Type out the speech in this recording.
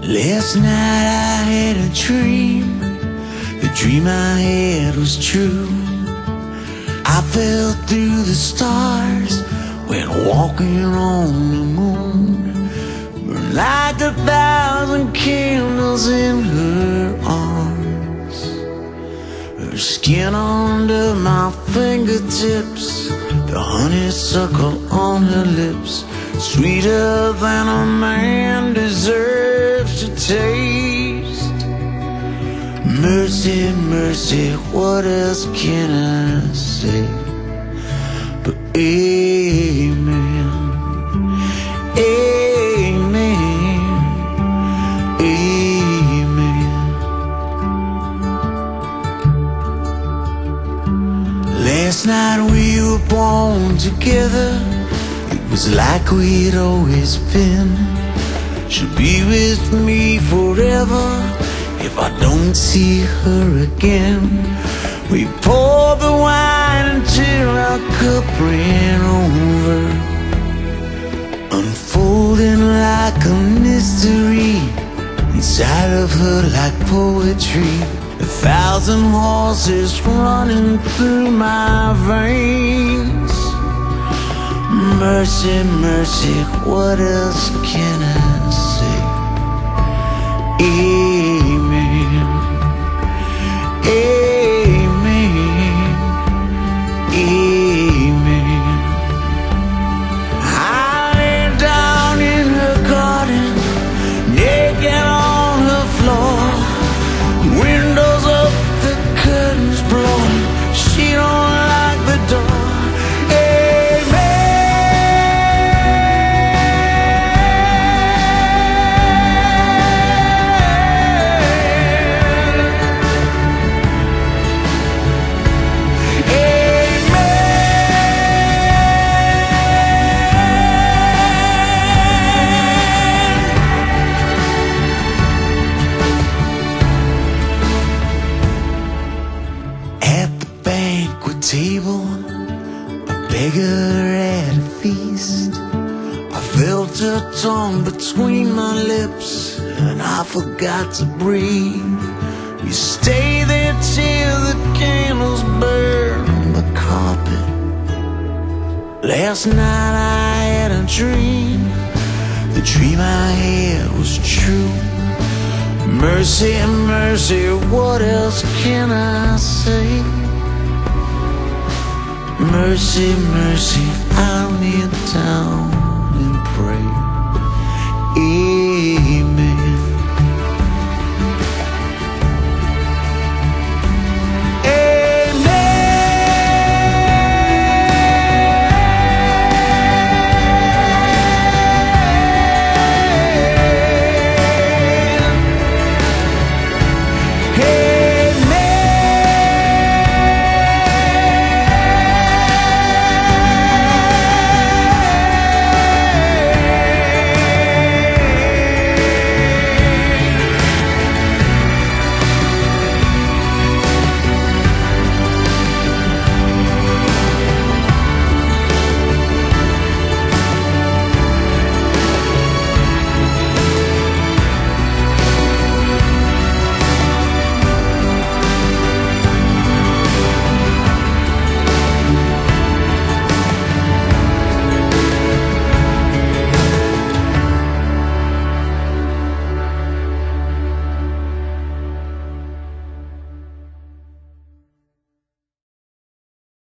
Last night I had a dream. The dream I had was true. I fell through the stars, went walking on the moon. Burned like 1,000 candles in her arms. Her skin under my fingertips, the honeysuckle on her lips, sweeter than a man deserves to taste. Mercy, mercy, what else can I say but amen, amen, amen. Last night we were born together. It was like we'd always been. She'll be with me forever if I don't see her again. We poured the wine until our cup ran over, unfolding like a mystery inside of her like poetry. 1,000 horses running through my veins. Mercy, mercy, what else can I say? Amen, amen, amen. I lay down in her garden, naked on the floor. Windows up, the curtains blowing. She don't like the door. Table, a beggar at a feast. I felt her tongue between my lips, and I forgot to breathe. We stayed there till the candles burned the carpet. Last night I had a dream. The dream I had was true. Mercy, mercy, what else can I say? Mercy, mercy,